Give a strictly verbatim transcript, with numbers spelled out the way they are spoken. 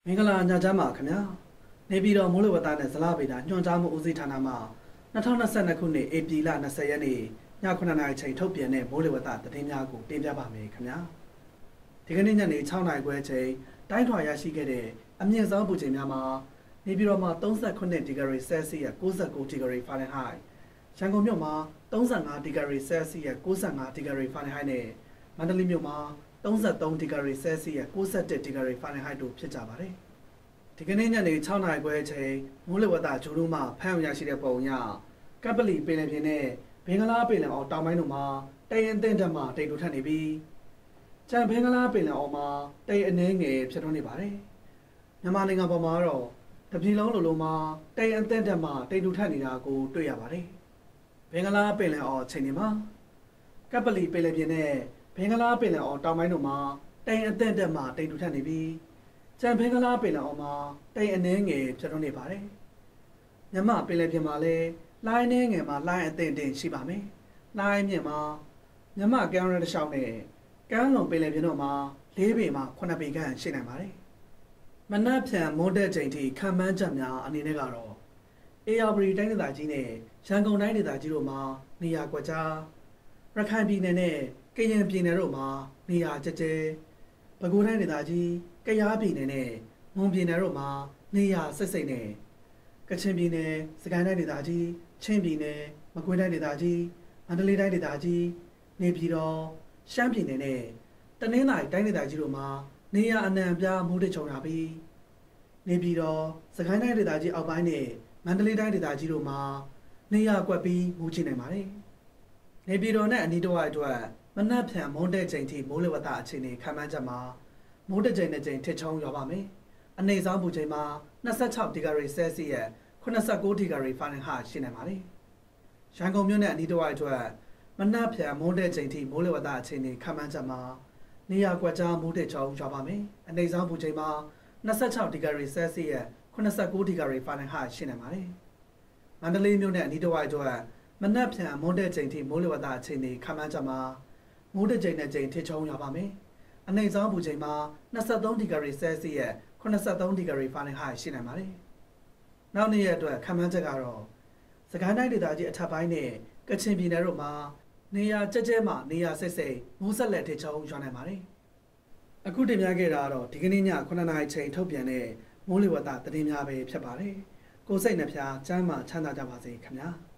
မင်္ဂလာညချမ်းပါခင်ဗျာနေပြည်တော်မိုးလေဝသနဲ့ဇလဗေဒညွှန်ကြားမှုဦးစီးဌာနမှ၂၀၂၂ခုနှစ်ဧပြီလ၂၀ရက်နေ့ညခုနှစ်နာရီချိန်ထုတ်ပြန်တဲ့မိုးလေဝသသတင်းများကိုတင်ပြပါမယ်ခင်ဗျာဒီကနေ့ညနေ၆နာရီခွဲချိန်တိုင်းထွာရရှိခဲ့တဲ့အမြင့်ဆုံးပူချိန်များမှာနေပြည်တော်မှာ၃၉ဒီဂရီဆဲလ်စီယပ်၉၉ဒီဂရီဖာရင်ဟိုက်ရန်ကုန်မြို့မှာ၃၅ဒီဂရီဆဲလ်စီယပ်၉၅ဒီဂရီဖာရင်ဟိုက်နဲ့မန္တလေးမြို့မှာ၃၃ဒီဂရီဆဲလ်စီယပ်၉၁ဒီဂရီဖာရင်ဟိုက်တို့ဖြစ်ကြပါတယ်ဒီကနေ့ညနေ၆နာရီခွဲအချိန်မိုးလေဝသဂျိုးတို့မှဖမ်းရရှိတဲ့ပုံအရကပလီပင်လယ်ပြင်နဲ့ဘင်္ဂလားပင်လယ်အော်တောင်ပိုင်းတို့မှာတိမ်အထက်တက်မှတိမ်ထူထပ်နေပြီးကျန်ဘင်္ဂလားပင်လယ်အော်မှာတိမ်အနှဲငယ်ဖြစ်ထွန်းနေပါတယ်မြန်မာနိုင်ငံပေါ်မှာတော့တပြည်လုံးလိုလိုမှာတိမ်အထက်တက်မှတိမ်ထူထပ်နေတာကိုတွေ့ရပါတယ်ဘင်္ဂလားပင်လယ်အော်ချိန်တွေမှာကပလီပင်လယ်ပြင်နဲ့ဘင်္ဂလားပင်လယ်အော်တောင်ပိုင်းတို့မှာတိမ်အထက်တက်မှတိမ်ထူထပ်နေပြီးကျန်ဘင်္ဂလားပင်လယ်အော်မှာတိမ်အနှဲငယ်ဖြစ်ထွန်းနေပါတယ်။မြမပင်လယ်ပြင်မှာလည်းလိုင်းနှဲငယ်မှာလိုင်းအသင့်တင်ရှိပါမယ်။လိုင်းမြင့်မှာမြမကမ်းရတစ်လျှောက်နဲ့ကမ်းလွန်ပင်လယ်ပြင်တို့မှာ၄ပေမှခုနှစ်ပေခန့်ရှိနိုင်ပါတယ်။မနက်ဖြန်မွန်းတဲ့ချိန်ထိခံမှန်းချက်များအနေနဲ့ကတော့အေရဝတီတိုင်းဒေသကြီးနဲ့ရန်ကုန်တိုင်းဒေသကြီးတို့မှာနေရာကွက်ကြားရခိုင်ပြည်နယ်နဲ့ကရင်ပြည်နယ်တို့မှာနေရာကျကျပဲခူးတိုင်းဒေသကြီးကယားပြည်နယ်နဲ့မွန်ပြည်နယ်တို့မှာနေရာစိတ်စိတ်နဲ့ကချင်ပြည်နယ်စကိုင်းတိုင်းဒေသကြီးချင်းပြည်နယ်မကွေးတိုင်းဒေသကြီးမန္တလေးတိုင်းဒေသကြီးနေပြည်တော်ရှမ်းပြည်နယ်နဲ့တနင်္သာရီတိုင်းဒေသကြီးတို့မှာနေရာအနှံ့အပြားမိုးထချုံလာပြီးနေပြည်တော်စကိုင်းတိုင်းဒေသကြီးအောက်ပိုင်းနဲ့မန္တလေးတိုင်းဒေသကြီးတို့မှာနေရာကွက်ပြီးမိုးချနိုင်ပါတယ်နေပြည်တော်နဲ့အနီးတစ်ဝိုက်အတွက်မနက်ဖြန်မွန်းတဲ့ချိန်ထိမိုးလေဝသအခြေအနေခန့်မှန်းချက်မှာမိုးတကြိမ်နဲ့ကြိမ်ထစ်ချုံရောက်ပါမယ်။အနေဆောင်ပူချိန်မှာ၂၆ဒီဂရီဆဲလ်စီယပ်၉၉ဒီဂရီဖာရင်ဟိုက်ရှိနိုင်ပါတယ်။ရန်ကုန်မြို့နဲ့အနီးတစ်ဝိုက်အတွက်မနက်ဖြန်မွန်းတဲ့ချိန်ထိမိုးလေဝသအခြေအနေခန့်မှန်းချက်မှာနေရာကွက်ကြားမိုးထစ်ချုံရောက်ပါမယ်။အနေဆောင်ပူချိန်မှာ၂၆ဒီဂရီဆဲလ်စီယပ်၉၉ဒီဂရီဖာရင်ဟိုက်ရှိနိုင်ပါတယ်။မန္တလေးမြို့နဲ့အနီးတစ်ဝိုက်အတွက်မနက်ဖြန်မွန်းတဲ့ချိန်ထိမိုးလေဝသအခြေအနေခန့်မှန်းချက်မှာမိုးတကြိမ်နဲ့ကြိမ်ထစ်ချုံရောက်ပါမယ်။အနေဆောင်ပူချိန်မှာ၂၃ဒီဂရီဆဲလ်စီယပ်၉၃ဒီဂရီဖာရင်ဟိုက်ရှိနိုင်ပါတယ်။နောက်နေ့ရက်အတွက်ခန့်မှန်းချက်ကတော့စကိုင်းတိုင်းဒေသကြီးအထက်ပိုင်းနဲ့ကချင်ပြည်နယ်တို့မှာနေရာကျကျဲမှနေရာစိတ်စိတ်မိုးဆက်လက်ထစ်ချုံရွာနိုင်ပါတယ်။အခုတင်ပြခဲ့တာကတော့ဒီကနေ့ညခုနှစ်နာရီချိန်ထုတ်ပြန်တဲ့မိုးလေဝသသတင်းများပဲဖြစ်ပါတယ်။ကိုယ်စိတ်နှဖျားကျမ်းမာချမ်းသာကြပါစေခင်ဗျာ။